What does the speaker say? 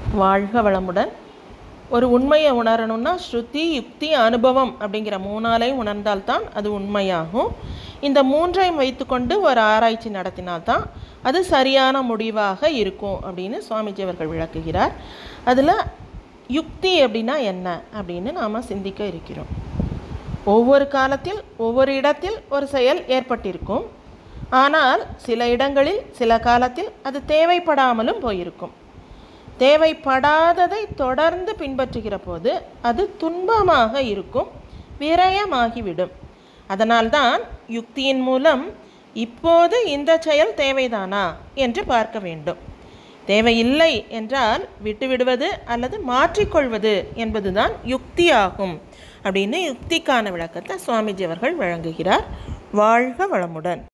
வாழ்க வளமுடன். ஒரு உண்மையை உணரணும்னா ஸ்ருதி, யுக்தி, அனுபவம் அப்படிங்கிற மூணாலையும் உணர்ந்தால்தான் அது உண்மையாகும். இந்த மூன்றையும் வைத்துக்கொண்டு ஒரு ஆராய்ச்சி நடத்தினால்தான் அது சரியான முடிவாக இருக்கும் அப்படின்னு சுவாமிஜி அவர்கள் விளக்குகிறார். அதில் யுக்தி அப்படின்னா என்ன அப்படின்னு நாம் சிந்திக்க இருக்கிறோம். ஒவ்வொரு காலத்தில் ஒவ்வொரு இடத்தில் ஒரு செயல் ஏற்பட்டிருக்கும். ஆனால் சில இடங்களில் சில காலத்தில் அது தேவைப்படாமலும் போயிருக்கும். தேவைப்படாததை தொடர்ந்து பின்பற்றுகிற போது அது துன்பமாக இருக்கும், விரயமாகிவிடும். அதனால்தான் யுக்தியின் மூலம் இப்போது இந்த செயல் தேவைதானா என்று பார்க்க வேண்டும். தேவையில்லை என்றால் விட்டுவிடுவது அல்லது மாற்றிக்கொள்வது என்பதுதான் யுக்தி ஆகும் அப்படின்னு யுக்திக்கான விளக்கத்தை சுவாமிஜி அவர்கள் வழங்குகிறார். வாழ்க வளமுடன்.